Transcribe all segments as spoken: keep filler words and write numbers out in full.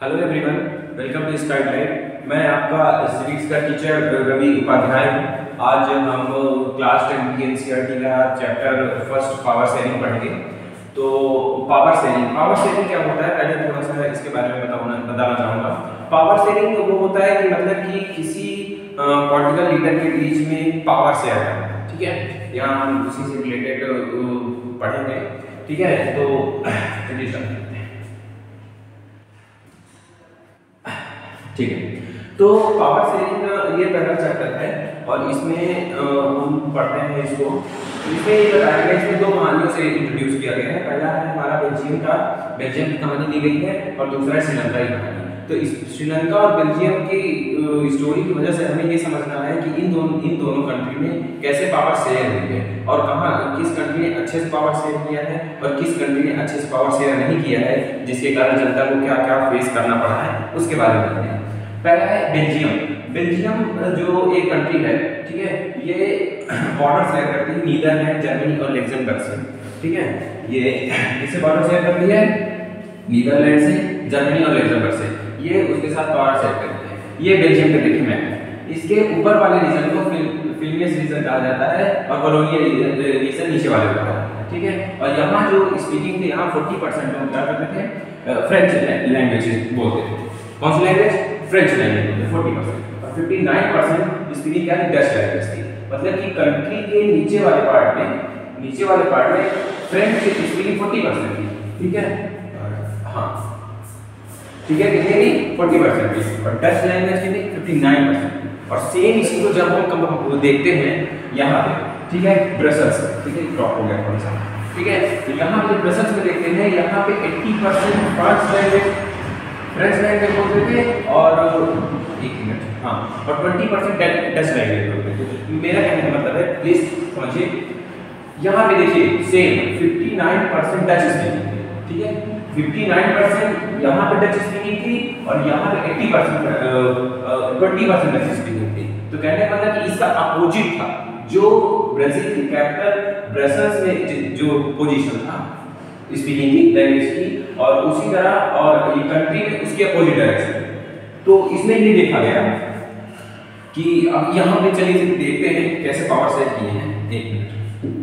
Hello everyone, welcome to Sky Light. मैं आपका civics का टीचर रवि उपाध्याय हूँ। आज हम क्लास टेन की एनसीईआरटी का चैप्टर फर्स्ट पावर शेयरिंग पढ़ेंगे। तो पावर शेयरिंग पावर शेयरिंग क्या होता है, पहले थोड़ा सा इसके बारे में बताना बताना चाहूँगा। पावर शेयरिंग वो होता है कि मतलब कि किसी पॉलिटिकल लीडर के बीच में पावर शेयर करना। ठीक है, यहाँ हम उसी से रिलेटेड पढ़ेंगे। ठीक है, तो ठीक है, तो पावर शेयरिंग ये पहला चैप्टर है और इसमें हम पढ़ते हैं इसको। इसमें ये बताया गया, इसमें दो कहानियों से इंट्रोड्यूस किया गया है। पहला है हमारा बेल्जियम का, बेल्जियम की कहानी दी गई है, और दूसरा है श्रीलंका की कहानी। तो इस श्रीलंका और बेल्जियम की स्टोरी की वजह से हमें ये समझना है कि इन दोनों इन दोनों कंट्री में कैसे पावर शेयर हुई है और कहाँ किस कंट्री ने अच्छे से पावर शेयर किया है और किस कंट्री ने अच्छे से पावर शेयर नहीं किया है, जिसके कारण जनता को क्या क्या फेस करना पड़ा है उसके बारे में बताते हैं। पहला है बेल्जियम। बेल्जियम जो एक कंट्री है, ठीक है, ये बॉर्डर शेयर करती है नीदरलैंड, जर्मनी और लग्जमबर्ग से। ठीक है, ये किससे बॉर्डर शेयर करती है? नीदरलैंड से, जर्मनी और लग्जमबर्ग से। ये उसके साथ पावर शेयर करती है। ये बेल्जियम का देखिए मैप। इसके ऊपर वाले रीजन को फिल्मियस रीजन कहा जाता है और कॉलोनियल रीजन नीचे वाले को कहा जाता है। ठीक है, और यहाँ जो स्पीकिंग थे, यहाँ चालीस परसेंट लोग क्या करते थे? फ्रेंच लैंग्वेज बोलते थे। कौन सी लैंग्वेज? फ्रेंच लैंग्वेज बोलते हैं चालीस परसेंट। और उनसठ परसेंट स्पीकिंग क्या है? डच लैंग्वेज थी। मतलब कि कंट्री के नीचे वाले पार्ट में नीचे वाले पार्ट में फ्रेंच की स्पीकिंग चालीस परसेंट थी। ठीक है, हाँ ठीक है, कितनी थी? चालीस परसेंट थी। और डच लैंग्वेज की थी उनसठ परसेंट। और सेम इसी को जब हम हम देखते हैं यहाँ पे, ठीक है, ब्रसेल्स, ठीक है, ड्रॉप हो गया थोड़ा सा। ठीक है, तो यहाँ पे ब्रसेल्स में देखते हैं, यहाँ पे अस्सी percent France language French language बोलते थे और एक मिनट हाँ और बीस परसेंट डच लैंग्वेज बोलते थे। मेरा कहने का मतलब है, प्लीज समझिए, यहाँ पे देखिए सेम उनसठ परसेंट डच स्पीकिंग थी। ठीक है, उनसठ परसेंट यहाँ पे डच स्पीकिंग थी और यहाँ पे अस्सी परसेंट बीस परसेंट डच स्पीकिंग थी। तो कहने का मतलब कि इसका अपोजिट था। जो ब्राजील की कैपिटल ब्रसेल्स में जो पोजीशन था स्पीकिंग की लैंग्वेज की, और उसी तरह और ये कंट्री में उसके अपोजिट डायरेक्शन। तो इसमें ये देखा गया कि अब यहाँ पे चलिए देखते हैं कैसे पावर शेयर किए हैं। एक मिनट,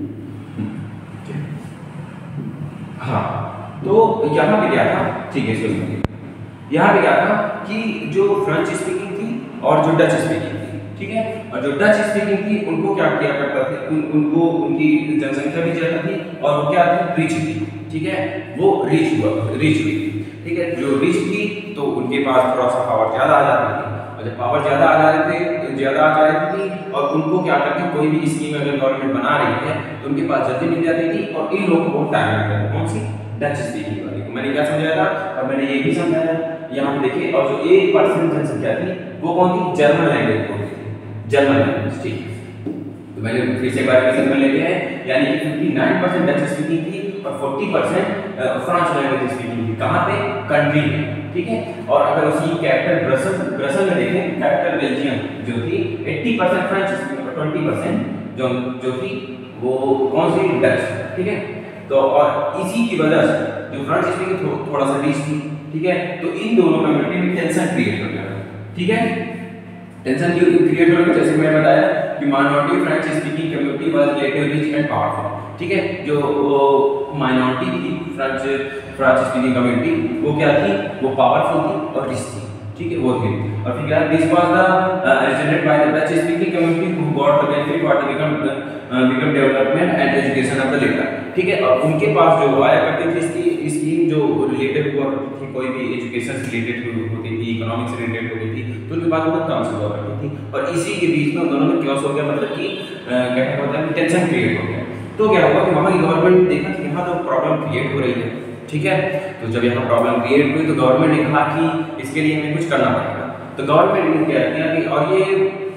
हाँ, तो यहाँ पे क्या था? ठीक है, इसको सुनिए। यहाँ पे क्या था कि जो फ्रेंच स्पीकिंग थी और जो डच स्पीकिंग थी, ठीक है, और जो डच स्पीकिंग थी उनको क्या किया करता था, उन, उनको उनकी जनसंख्या भी ज्यादा थी और वो क्या थी? रिच थी। ठीक है, वो रिच हुआ रिच हुई। ठीक है, जो रिच थी तो उनके पास थोड़ा सा पावर ज्यादा आ जाती थी, और जब पावर ज्यादा आ जाते थे ज्यादा आ जाती थी और उनको क्या करते, कोई भी स्कीम अगर गवर्नमेंट बना रही है तो उनके पास जल्दी मिल जाती थी और इन लोगों को बहुत टाइम लगता था। कौन सी? डच स्पीकिंग वाली। मैंने क्या समझाया था और मैंने ये भी समझाया यहाँ पे देखिए। और जो एक परसेंट जनसंख्या थी वो कौन थी? जर्मन लैंग्वेज बोलती थी, जर्मन लैंग्वेज। ठीक है, तो मैंने फिर से एक बार रिवीजन कर लेते हैं, यानी कि उनसठ परसेंट डच स्पीकिंग थी और चालीस परसेंट फ्रेंच लैंग्वेज स्पीकिंग थी। कहाँ पे? कंट्री में। ठीक है, और अगर उसी कैपिटल ब्रसेल्स ब्रसेल्स में देखें, कैपिटल बेल्जियम जो थी अस्सी परसेंट फ्रेंच स्पीकिंग और बीस परसेंट जो जो थी वो कौन सी? डच। ठीक है, तो और इसी की वजह से जो फ्रेंच स्पीकिंग थो, थोड़ा सा रिच थी। ठीक है, तो इन दोनों कम्युनिटी में टेंशन क्रिएट हो गया। ठीक है, टेंशन क्यों क्रिएट हो गया? जैसे मैंने बताया कि minority French speaking community was relatively rich and powerful. ठीक है, जो माइनॉरिटी थी फ्रेंच फ्रेंच स्पीकिंग कम्युनिटी, वो क्या थी? वो पावरफुल थी और रिच थी। ठीक है, वो थी। और फिर क्या? This was the resented by the Dutch speaking community who got the benefit what become become development and education of the latter. ठीक है, और उनके पास जो आया करती थी इसकी स्कीम जो रिलेटेड हुआ करती थी, कोई भी एजुकेशन से रिलेटेड होती थी, इकोनॉमिक्स से रिलेटेड होती थी, तो उनके पास बहुत कम से हुआ करती थी। और इसी के बीच में दोनों में क्लॉस हो गया, मतलब कि क्या होता है, टेंशन क्रिएट हो गया। तो क्या हुआ कि वहाँ की गवर्नमेंट ने देखा कि यहाँ तो प्रॉब्लम क्रिएट हो रही है। ठीक है, तो जब यहाँ प्रॉब्लम क्रिएट हुई तो गवर्नमेंट ने कहा कि इसके लिए हमें कुछ करना पड़ेगा। तो गवर्नमेंट ने क्या किया कि, और ये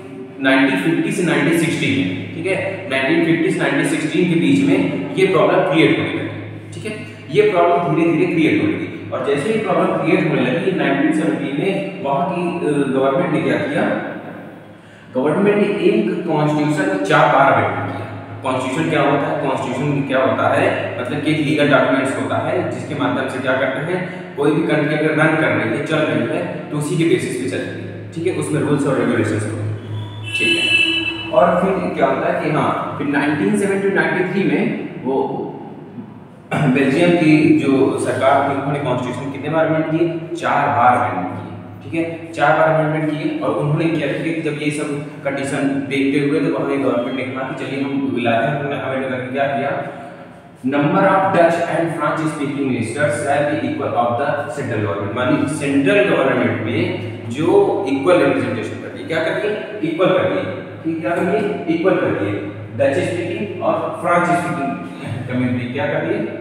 उन्नीस सौ पचास से उन्नीस सौ सोलह में, ठीक है, उन्नीस सौ पचास से उन्नीस सौ सोलह के बीच में ये प्रॉब्लम क्रिएट होने लगी। ठीक है, ये प्रॉब्लम धीरे धीरे क्रिएट होने लगी, और जैसे ही प्रॉब्लम क्रिएट होने लगी उन्नीस सौ सत्रह में वहाँ की गवर्नमेंट ने क्या किया? गवर्नमेंट ने एक कॉन्स्टिट्यूशन चार बार अमेंडमेंट किया। कॉन्स्टिट्यूशन क्या होता है? कॉन्स्टिट्यूशन क्या होता है मतलब कि एक लीगल डॉक्यूमेंट्स होता है जिसके माध्यम से क्या करते हैं, कोई भी कंट्री अगर रन कर रही है, चल रही है, तो उसी के बेसिस पे चलती है, ठीक है, उसमें रूल्स और रेगुलेशंस होते हैं, ठीक है। और फिर क्या होता है कि हाँ फिर nineteen seventy to ninety three में वो बेल्जियम की जो सरकार थी उन्होंने कॉन्स्टिट्यूशन कितने बार अमेंड किए? चार बार अमेंड किए, ठीक है, चार बार अमेंडमेंट किए। और उन्होंने क्या किया कि जब ये सब कंडीशन देखते हुए तो वहाँ गवर्नमेंट ने कहा कि चलिए हम बुलाते हैं, उन्होंने अमेंड करके क्या किया, number of Dutch and French speaking ministers shall be equal of the central government, मानी सेंट्रल गवर्नमेंट में जो इक्वल रिप्रेजेंटेशन करती है, क्या करती है? इक्वल करती है, ठीक, क्या करती है? इक्वल करती है। डच स्पीकिंग और फ्रेंच स्पीकिंग कम्युनिटी क्या करती है,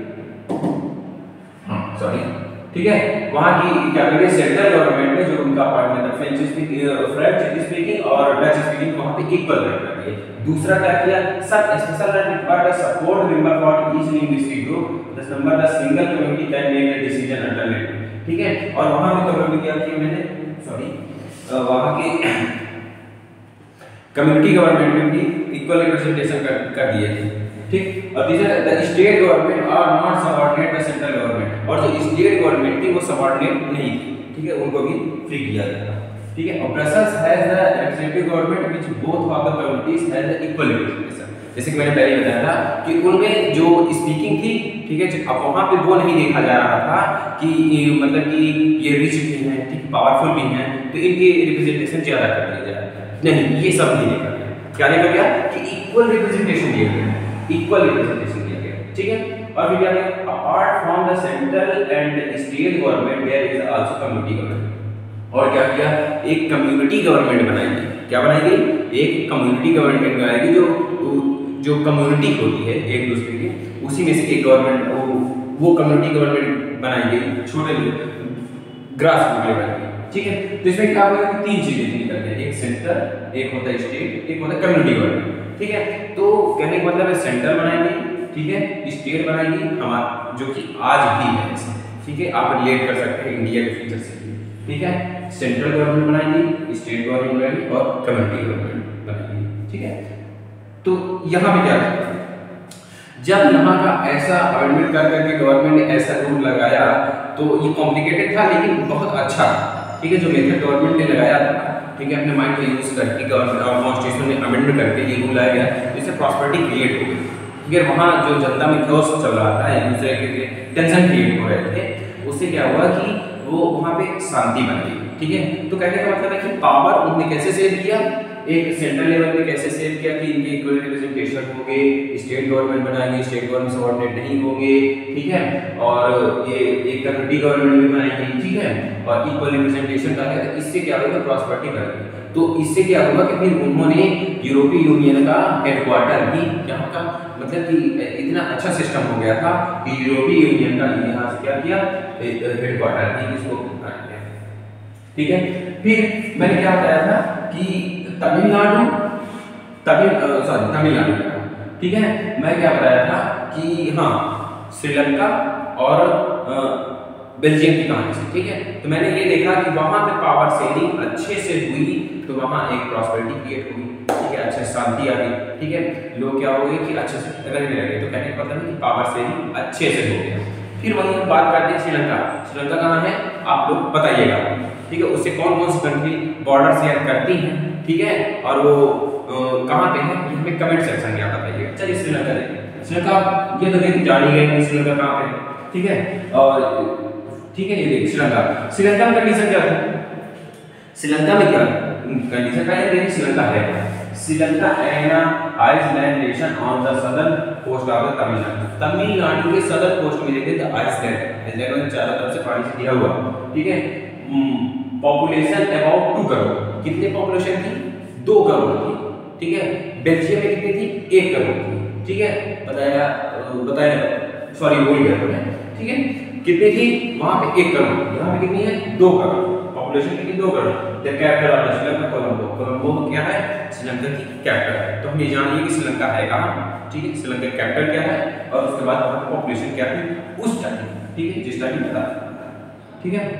हाँ सॉरी, ठीक है, वहाँ की क्या करेंगे, सेंट्रल गवर्नमेंट में जो उनका पार्टनर था फ्रेंच स्पीकिंग फ्रेंच स्पीकिंग और डच स्पीकिंग वहाँ पे इक्वल कर दिए। दूसरा क्या किया, सब special right required support member for each linguistic group thus number the single community can make the decision alternative, ठीक है। और वहाँ पे कम्युनिटी क्या किया मैंने, सॉरी वहाँ के कम्युनिटी गवर्नमेंट में भी इक्वल रिप्रेजेंटेशन कर, कर दिए थे, ठीक। और तीसरा the state government are not subordinate the central government, और जो स्टेट गवर्नमेंट थी वो सबऑर्डिनेट नहीं थी, ठीक है, उनको भी फ्री किया गया, ठीक है। और Brussels has the representative government which both of the communities has the equal representation, जैसे कि मैंने पहले बताया था कि उनमें जो स्पीकिंग थी, ठीक है, अब वहाँ पे वो नहीं देखा जा रहा था कि मतलब कि ये रिच भी हैं, ठीक, पावरफुल भी हैं, तो इनकी रिप्रेजेंटेशन ज़्यादा कर दिया जाए, नहीं, ये सब नहीं देखा गया। क्या देखा गया कि इक्वल रिप्रेजेंटेशन दिया गया, इक्वल रिप्रेजेंटेशन दिया गया, ठीक है। और फिर क्या है, apart from the central and state government there is also community government, और क्या किया, एक कम्युनिटी गवर्नमेंट बनाएगी, क्या बनाएगी, एक कम्युनिटी गवर्नमेंट बनाएगी, जो जो कम्युनिटी होती है एक दूसरे की, उसी में से एक गवर्नमेंट वो वो कम्युनिटी गवर्नमेंट बनाएंगे, छोटे ग्रास रूट लेवल पे, ठीक है। तो इसमें क्या होगा कि तीन चीजें निकल गई, एक सेंटर, एक होता है स्टेट, एक होता है कम्युनिटी गवर्नमेंट, ठीक है। तो कहने का मतलब है सेंटर बनाएंगे, ठीक है, स्टेट बनाएंगे हमारा जो कि आज भी है, ठीक है, आप रिलेट कर सकते हैं इंडिया के फ्यूचर से, ठीक है। सेंट्रल गवर्नमेंट बनाएंगे, स्टेट गवर्नमेंट बनाएंगे और कम्युनिटी गवर्नमेंट बनाएंगे, ठीक है। तो यहाँ पे क्या है, जब यहाँ का ऐसा अमेंडमेंट कर करके गवर्नमेंट ने ऐसा रूल लगाया तो ये कॉम्प्लिकेटेड था लेकिन बहुत अच्छा, ठीक है, जो मेथड गवर्नमेंट ने लगाया था, ठीक है, अपने माइंड को यूज करके गवर्नमेंट और कॉन्स्टिट्यूशन में अमेंडमेंट करके ये रूल लाया गया, इससे प्रॉस्पेरिटी क्रिएट हो गई, ठीक है। वहाँ जो जनता में क्योस चल रहा था, एक दूसरे के टेंशन क्रिएट हो रहे थे, उससे क्या हुआ कि वो वहाँ पे शांति बन गई, ठीक है। तो कहने का मतलब है कि पावर उन्होंने कैसे सेव किया, एक सेंट्रल लेवल पे कैसे सेव किया कि इनके इक्वल रिप्रेजेंटेशन होंगे, स्टेट गवर्नमेंट बनाएंगे, स्टेट गवर्नमेंट सबऑर्डिनेट नहीं होंगे, ठीक है, और ये एक कम्युनिटी गवर्नमेंट भी बनाएंगे, ठीक है, और इक्वल रिप्रेजेंटेशन का है, इससे क्या होगा, प्रॉस्पेरिटी बढ़ेगी। तो इससे क्या होगा कि फिर उन्होंने यूरोपीय यूनियन का हेडक्वार्टर भी यहाँ का मतलब कि इतना अच्छा सिस्टम हो गया था कि यूरोपीय यूनियन का यहाँ से क्या किया, हेडक्वार्टर भी इसको बना दिया, ठीक है। फिर मैंने क्या बताया था कि तमिलनाडु तमिल सॉरी तमिलनाडु, ठीक है, मैं क्या बताया था कि हाँ श्रीलंका और बेल्जियम की कहानी से, ठीक है। तो मैंने ये देखा कि वहाँ पे पावर शेयरिंग अच्छे से हुई तो वहाँ एक प्रॉस्पेरिटी क्रिएट हुई, ठीक है, अच्छे शांति आ गई, ठीक है, लोग क्या हो गए कि अच्छे से रहने लगे, तो कहने का मतलब है कि पावर शेयरिंग अच्छे से हो गया। फिर वहीं हम बात करते हैं श्रीलंका, श्रीलंका कहाँ है आप लोग बताइएगा, ठीक है, उससे कौन कौन सी कंट्री बॉर्डर शेयर करती हैं, ठीक है, और वो कहाँ पे है ये हमें कमेंट सेक्शन में आप बताइएगा। चलिए श्रीलंका देखिए, श्रीलंका ये तो देख जान ही गए श्रीलंका कहाँ पे है, ठीक है, और ठीक है, ये देखिए श्रीलंका, श्रीलंका में कंडीशन क्या था, श्रीलंका में क्या कंडीशन का है, श्रीलंका है Sri Lanka an island nation on the southern coast of the Tamil Nadu, Tamil Nadu के सदर्न कोस्ट में देखिए द आइसलैंड, आइसलैंड में चारों तरफ से पानी से घिरा हुआ, ठीक है। पॉपुलेशन अबाउट टू करोड़, कितनी पॉपुलेशन थी, दो करोड़ थी, ठीक है। बेल्जियम में कितनी थी, एक करोड़ थी, ठीक है, बताया बताया सॉरी बोल गया, ठीक है, कितनी थी वहां पे एक करोड़, यहाँ पे कितनी है, दो करोड़, पॉपुलेशन कितनी, दो crore. The capital of Sri Lanka Colombo, Colombo क्या है, श्रीलंका की कैपिटल है। तो हम ये जानिए कि श्रीलंका है कहाँ, ठीक है, श्रीलंका की कैपिटल क्या है और उसके बाद वहां की पॉपुलेशन क्या थी उस टाइम, ठीक है, जिस टाइम बता, ठीक है।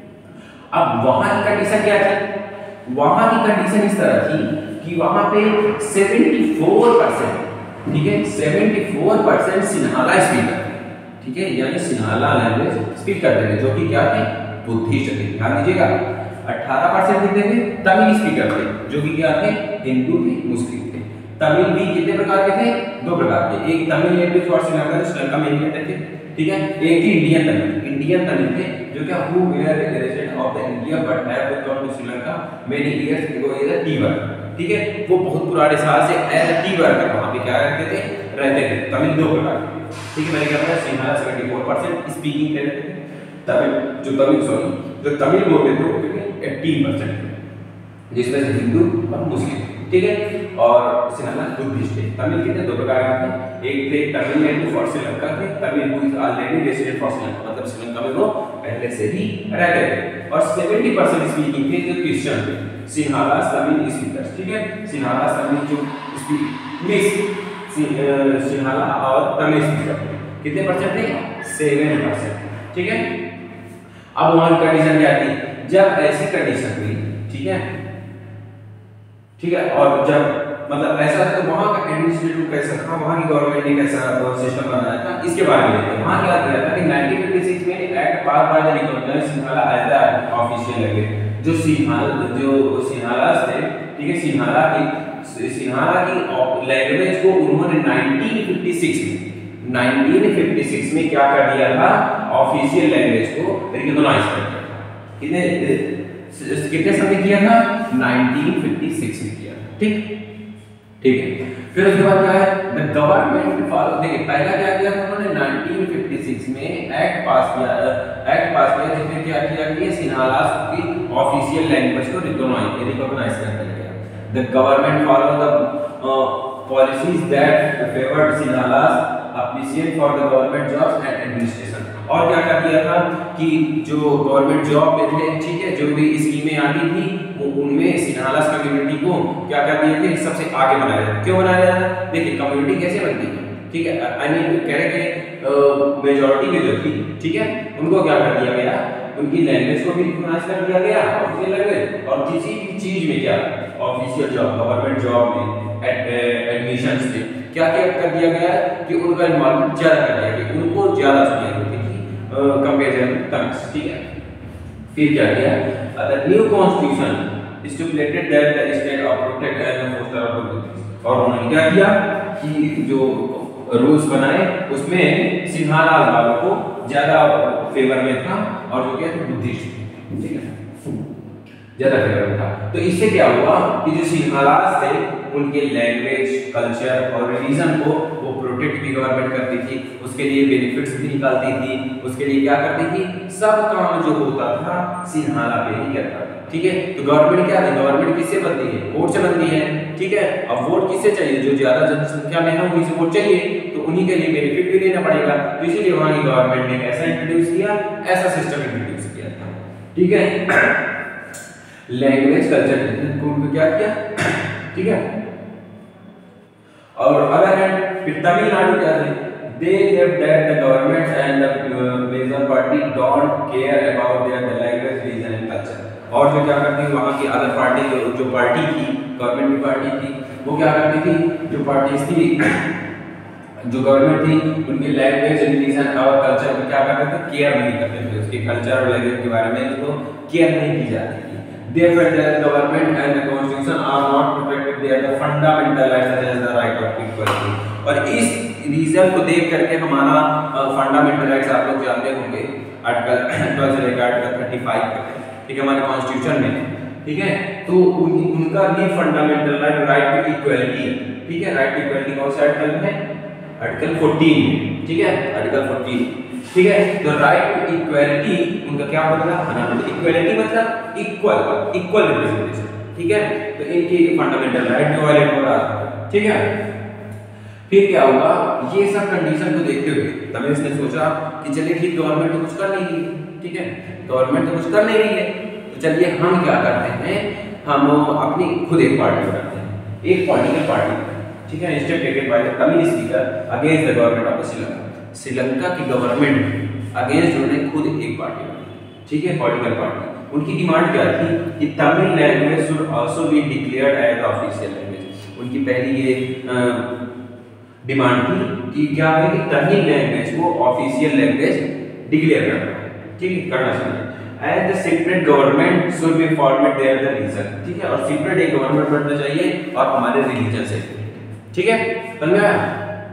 अब वहां की कंडीशन क्या थी, वहां की कंडीशन इस तरह थी कि वहां पे चौहत्तर परसेंट ठीक है, चौहत्तर परसेंट सिन्हाला स्पीकर थे, ठीक है, यानी सिन्हाला लैंग्वेज स्पीक करते थे, जो कि क्या थे, बुद्धिस्ट थे। ध्यान दीजिएगा, अठारह परसेंट कितने थे, तमिल स्पीकर थे, जो कि क्या थे, हिंदू थे, मुस्लिम थे। तमिल भी कितने प्रकार के थे, दो प्रकार के, एक तमिल नेटिव फॉर श्रीलंका, जो श्रीलंका में ही रहते थे, ठीक है, एक ही इंडियन तमिल, इंडियन तमिल थे, जो क्या who were resident of the India but have come to Sri Lanka many years ago as a tea worker, ठीक है, वो बहुत पुराने साल से एज अ टी वर्कर वहां पे क्या रहते थे, रहते थे। तमिल दो प्रकार के, ठीक है, मैंने क्या बताया, सिन्हाला चौहत्तर परसेंट स्पीकिंग थे, तमिल जो तमिल सॉरी जो तमिल बोलते थे वो कितने अठारह परसेंट, जिसमें से हिंदू और मुस्लिम, ठीक है, और सिन्हाला बुद्धिस्ट थे। तमिल कितने दो प्रकार के थे, एक थे तमिल नेटिव फॉर श्रीलंका थे, Tamil who is already resident for Sri Lanka, मतलब श्रीलंका में वो पहले से ही रहते थे, और सत्तर परसेंट स्पीकिंग थे जो क्रिश्चियन थे, सिन्हाला तमिल स्पीकर्स, ठीक है, सिन्हाला तमिल जो स्पीक मिक्स सिन्हाला और तमिल स्पीकर कितने परसेंट थे, सात परसेंट, ठीक है। अब वहां कंडीशन क्या थी, जब ऐसी कंडीशन हुई, ठीक है, ठीक है, और जब मतलब ऐसा था तो वहां का एडमिनिस्ट्रेटिव कैसा था, वहां की गवर्नमेंट ने कैसा सिस्टम बनाया था, इसके बारे में देखते हैं। वहां क्या किया था कि उन्नीस सौ छप्पन में act pass by the recognized Sinhala as the official language, जो सिन्हाला जो सिन्हाला थे, ठीक है, सिन्हाला की सिन्हाला की लैंग्वेज को उन्होंने उन्नीस सौ छप्पन में उन्नीस सौ छप्पन में क्या कर दिया था, ऑफिशियल लैंग्वेज को रिकॉग्नाइज कर दिया था। कितने कितने समय किया था, उन्नीस सौ छप्पन में किया था, ठीक ठीक है। फिर उसके बाद क्या है, द गवर्नमेंट फॉलो, देखिए पहला क्या किया था उन्होंने उन्नीस सौ छप्पन में एक्ट पास किया, एक्ट पास किया जिसमें क्या किया कि सिन्हाला की ऑफिशियल लैंग्वेज को रिकॉग्नाइज रिकॉग्नाइज कर दिया गया। The government follow the policies that favoured Sinhalas appreciate for the government jobs and administration, और क्या कर दिया था कि जो गवर्नमेंट जॉब में थे, ठीक है, जो भी स्कीमें आती थी उनमें सिन्हालास कम्युनिटी को क्या कर दिए थे, सबसे आगे बनाया जाता। क्यों बनाया जाता, देखिए कम्युनिटी कैसे बनती है, ठीक है, आई मीन कह रहे कि मेजॉरिटी में जो थी, ठीक है, उनको क्या कर दिया गया, उनकी लैंग्वेज को भी रिकॉग्नाइज कर दिया गया ऑफिशियल लैंग्वेज, और किसी भी चीज में क्या ऑफिशियल जॉब, गवर्नमेंट जॉब में एडमिशंस में क्या क्या कर दिया गया कि उनका इन्वॉल्वमेंट ज्यादा कर दिया गया, उनको ज्यादा सुनिए होती थी कंपेरिजन टर्म्स, ठीक है। फिर क्या किया, the new constitution stipulated that the state of protect and foster of Buddhist, और उन्होंने क्या किया कि जो रूल्स बनाए उसमें सिन्हाला वालों को ज्यादा फेवर में था, और जो क्या थे बुद्धिस्ट, ठीक है, ज्यादा फेवर में था। तो इससे क्या हुआ कि जो सिन्हालास थे उनके लैंग्वेज, कल्चर और रिलीजन को वो प्रोटेक्ट भी गवर्नमेंट करती थी, उसके लिए बेनिफिट्स भी निकालती थी, उसके लिए क्या करती थी, सब काम जो होता था सिन्हाला पे ही करता था, ठीक है। तो गवर्नमेंट क्या है, गवर्नमेंट किससे बनती है, वोट से बनती है, ठीक है। अब वोट किससे चाहिए, जो ज्यादा जनसंख्या में है उन्हीं से वोट चाहिए, तो उन्हीं के लिए बेनिफिट भी देना पड़ेगा, तो इसीलिए वहां की गवर्नमेंट ने ऐसा इंट्रोड्यूस किया, ऐसा सिस्टम इंट्रोड्यूस किया था, ठीक है। लैंग्वेज कल्चर को क्या किया, ठीक है। और अदर हैंड फिर तमिलनाडु क्या थे, they left that the government and the major party don't care about their language, religion and culture, और जो क्या करती वहाँ की अदर पार्टी जो जो पार्टी थी, गवर्नमेंट की पार्टी थी, वो क्या करती थी, जो पार्टीज थी, जो गवर्नमेंट थी, उनके लैंग्वेज, रिलीजन और कल्चर को क्या करते थे, केयर नहीं करते थे, उसके कल्चर और लैंग्वेज के बारे में उसको केयर नहीं की जाती थी। Therefore, the government and the constitution are not protected. They are the fundamental rights such as the right of equality. और इस रीजन को देख करके हमारा फंडामेंटल राइट्स आप लोग जानते होंगे, आर्टिकल ट्वेल्व से लेकर आर्टिकल थर्टी फाइव तक, ठीक है, हमारे कॉन्स्टिट्यूशन में, ठीक है। तो उन, उनका भी fundamental right right to equality है, ठीक है। राइट टू इक्वालिटी कौन सा आर्टिकल में है, आर्टिकल फोर्टीन में, ठीक है, आर्टिकल फोर्टीन, ठीक है। तो राइट टू इक्वालिटी उनका क्या मतलब, इक्वालिटी मतलब इक्वल इक्वल रिप्रेजेंटेशन, ठीक है। तो इनकी फंडामेंटल राइट जो वायलेट हो रहा था, ठीक है। फिर क्या होगा, ये सब कंडीशन को देखते हुए तभी इसने सोचा कि चलिए ठीक, गवर्नमेंट तो कुछ कर नहीं रही, ठीक है, गवर्नमेंट तो कुछ कर नहीं रही है, तो चलिए हम क्या करते हैं, हम अपनी खुद एक पार्टी बनाते हैं, एक पॉलिटिकल पार्टी, ठीक है, instated by the Tamil speaker against the government of Sri Lanka. Sri Lanka की गवर्नमेंट अगेंस्ट उन्होंने खुद एक पार्टी बनाई, ठीक है, पॉलिटिकल पार्टी। उनकी डिमांड क्या थी कि Tamil language should also be declared as official language. उनकी पहली ये डिमांड थी कि क्या है कि तमिल लैंग्वेज को ऑफिशियल लैंग्वेज डिक्लेयर करना है, ठीक है, करना चाहिए। And the separate government should be format there the region, ठीक है, और सेपरेट एक गवर्नमेंट बनना चाहिए और हमारे रिलीजन से, ठीक है, समझ में आया।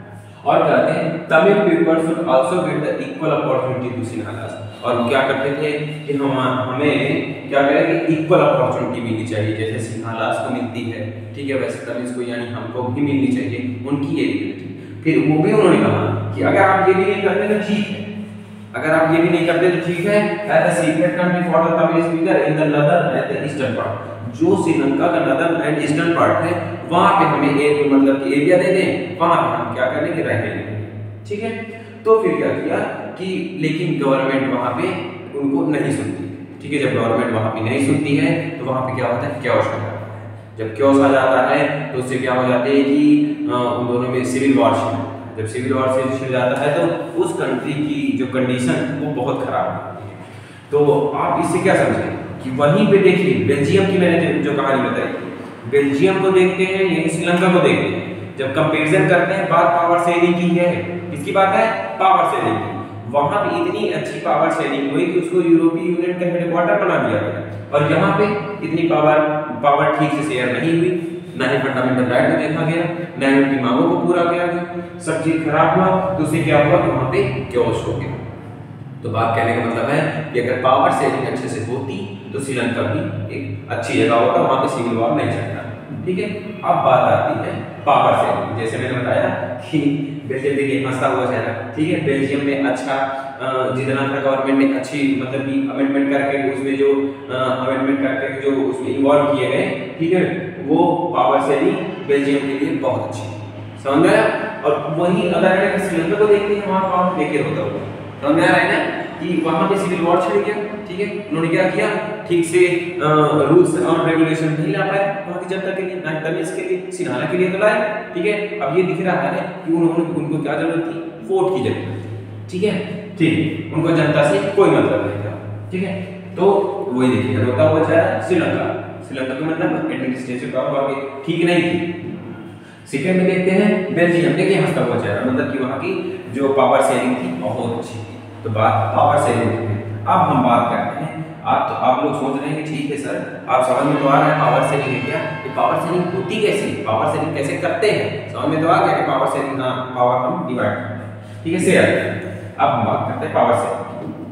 और कहते हैं Tamil people should also get the equal opportunity to Sinhalas, और वो क्या करते थे कि हम हमें क्या करें कि इक्वल अपॉर्चुनिटी मिलनी चाहिए, जैसे सिंहालास को मिलती है, ठीक है, वैसे तमिल को यानी हमको भी मिलनी चाहिए उनकी एबिलिटी। फिर वो भी उन्होंने कहा कि अगर आप ये भी नहीं करते तो ठीक है, अगर आप ये भी नहीं करते तो ठीक है, as a secret country for the Tamil speaker in the northern and the eastern part, जो श्रीलंका का नदर्न एंड ईस्टर्न पार्ट है वहां पे हमें एक मतलब कि एरिया दे दें, वहां पे हम क्या करेंगे, रहेंगे, ठीक है। तो फिर क्या किया कि लेकिन गवर्नमेंट वहां पे उनको नहीं सुनती, ठीक है, जब गवर्नमेंट वहां पे नहीं सुनती है तो वहां पे क्या होता है, क्योस हो जाता है। जब क्योस आ जाता है तो उससे क्या हो जाते हैं कि उन दोनों में सिविल वॉर शुरू, जब सिविल वॉर से शुरू जाता है तो उस कंट्री की जो कंडीशन वो बहुत खराब होती है। तो आप इससे क्या समझें कि वहीं पे देखिए बेल्जियम की मैंने जो कहानी बताई, बेल्जियम को देखते हैं यही श्रीलंका को देखते हैं, जब कंपैरिजन करते हैं बात पावर शेयरिंग की है, किसकी बात है, पावर शेयरिंग की। वहां पे इतनी अच्छी पावर शेयरिंग हुई कि उसको यूरोपीय यूनियन का हेडक्वार्टर बना दिया गया, और यहाँ पे इतनी पावर पावर ठीक से शेयर नहीं हुई, ना ही फंडामेंटल राइट को देखा गया, ना ही उनकी मांगों को पूरा किया गया, सब चीज खराब हुआ, तो उससे क्या हुआ कि वहां पे क्योस हो गया। तो बात कहने का मतलब है कि अगर पावर शेयरिंग अच्छे से होती तो श्रीलंका भी एक अच्छी जगह होता, वहां पे सिविल वॉर नहीं चलता, ठीक है। अब बात आती है पावर शेयरिंग, जैसे मैंने बताया कि बेल्जियम देखिए हंसता हुआ चेहरा, ठीक है, बेल्जियम में अच्छा जितना था गवर्नमेंट ने अच्छी मतलब कि अमेंडमेंट करके उसमें जो अमेंडमेंट करके जो उसमें इन्वॉल्व किए गए, ठीक है, वो पावर शेयरिंग बेल्जियम के लिए बहुत अच्छी, समझ में आया। और वही अगर श्रीलंका को देखते हैं वहां पावर देखिए होता हुआ, समझ में आ रहा है ना कि वहां पे सिविल वॉर छिड़ गया, ठीक है, उन्होंने क्या किया, ठीक से रूल्स और रेगुलेशन नहीं ला पाए वहां की जनता के लिए, ना तमिल के लिए, सिन्हाला के लिए तो लाए, ठीक है। अब ये दिख रहा है कि उन्होंने उनको क्या जरूरत थी, वोट की जरूरत थी, ठीक है, ठीक है, उनको जनता से कोई मतलब नहीं था, ठीक है। तो वही देखिए रोता हुआ चेहरा श्रीलंका, श्रीलंका का मतलब एडमिनिस्ट्रेशन पावर ठीक नहीं थी। सेकंड में देखते हैं बेल्जियम, देखिए हंसता हुआ चेहरा, मतलब कि वहां की जो पावर शेयरिंग थी बहुत अच्छी थी। तो बात पावर शेयरिंग की। अब हम बात करते हैं, आप तो आप लोग सोच रहे हैं कि ठीक है सर आप समझ में तो आ रहा है पावर शेयरिंग है क्या, ये पावर शेयरिंग होती कैसे, पावर शेयरिंग कैसे करते हैं, समझ में तो आ गया कि पावर शेयरिंग का पावर हम डिवाइड करते हैं, ठीक है, शेयर। अब हम बात करते हैं power sharing.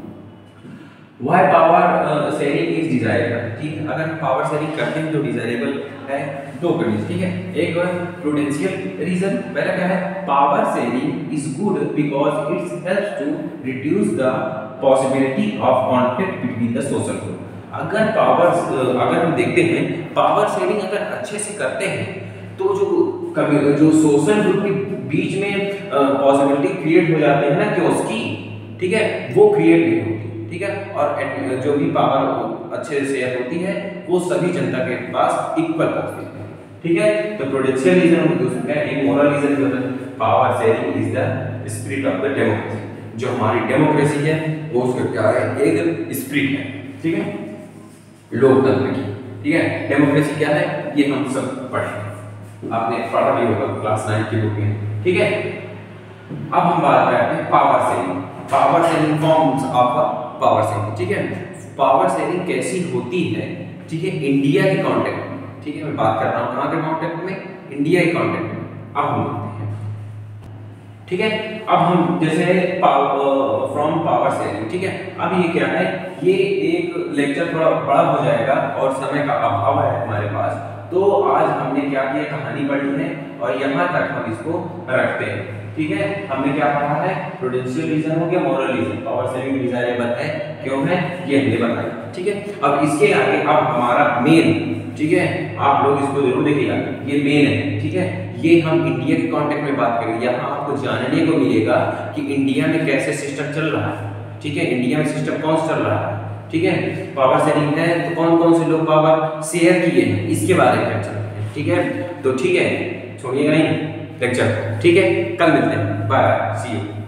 Why power sharing is desirable, ठीक है, अगर पावर शेयरिंग करते हैं तो डिजायरेबल है दो कंडीशन, ठीक है, एक प्रूडेंशियल रीजन, पहला क्या है, power sharing is good because it's helps to reduce the possibility of conflict between the social group. अगर पावर अगर हम देखते हैं पावर शेयरिंग अगर अच्छे से करते हैं तो जो कभी जो सोशल ग्रुप के बीच में पॉसिबिलिटी क्रिएट हो जाते हैं ना कि उसकी, ठीक है, वो क्रिएट नहीं होती, ठीक है, और जो भी पावर अच्छे से शेयर होती है वो सभी जनता के पास इक्वल पहुंचती है, ठीक है। तो प्रूडेंशियल रीजन हम दूसरा है, एक मोरल रीजन भी होता है, power sharing is the spirit of the democracy, जो हमारी डेमोक्रेसी है वो उसका क्या है, एक स्पिरिट है, ठीक है, लोकतंत्र की, ठीक है। डेमोक्रेसी क्या है ये हम सब पढ़े, आपने पढ़ा भी होगा क्लास नाइन की बुक में, ठीक है। अब हम बात करते हैं power sharing, power sharing forms of power sharing, ठीक है, पावर शेयरिंग कैसी होती है, ठीक है, इंडिया के कॉन्टेक्स्ट में, ठीक है, मैं बात कर रहा हूँ कहाँ के कॉन्टेक्स्ट में, इंडिया के कॉन्टेक्स्ट में। अब हम देखते हैं, ठीक है, अब हम जैसे फ्रॉम पावर शेयरिंग, ठीक है, अब ये क्या है, ये एक लेक्चर थोड़ा बड़ा हो जाएगा और समय का अभाव है हमारे पास, तो आज हमने क्या किया, कहानी पढ़ी है और यहाँ तक हम इसको रखते हैं, ठीक है। हमने क्या पढ़ा है, प्रूडेंशियल रीजन हो गया, moral reason, power sharing desirable है क्यों है ये हमने बताया, ठीक है। अब इसके आगे अब हमारा मेन, ठीक है, आप लोग इसको जरूर देखिएगा, ये मेन है, ठीक है, ये हम इंडिया के कॉन्टेक्स्ट में बात करेंगे। यहाँ आपको जानने को मिलेगा कि इंडिया में कैसे सिस्टम चल रहा है, ठीक है, इंडिया में सिस्टम कौन सा चल रहा है, ठीक है, पावर शेयरिंग है तो कौन कौन से लोग पावर शेयर किए हैं इसके बारे में चलते हैं, ठीक है। तो ठीक है, छोड़िएगा नहीं लेक्चर, ठीक है, कल मिलते हैं, बाय बाय, सी यू।